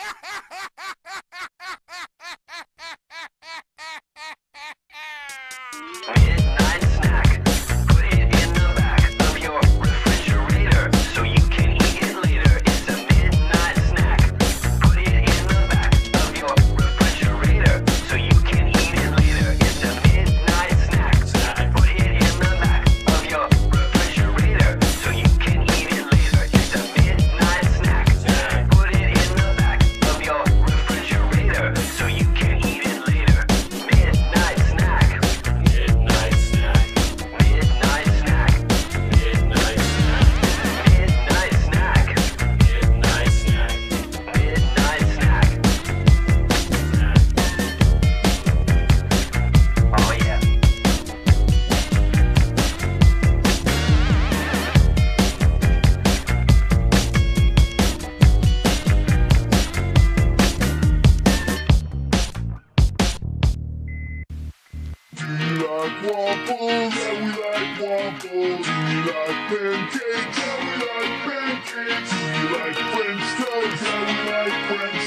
Midnight snack. Put it in the back of your refrigerator so you can eat it later. It's a midnight snack. Put it in the back of your refrigerator so you can eat it later. It's a midnight snack. Put it in the back of your refrigerator so you can eat it later. It's a midnight snack. Put it in the back of your refrigerator so you can eat it later. Midnight snack. Midnight snack. Midnight snack. Midnight snack. Midnight snack. Midnight snack. Oh yeah. We like waffles, yeah, we like waffles. We like pancakes, yeah, we like pancakes. We like French toast, yeah, we like French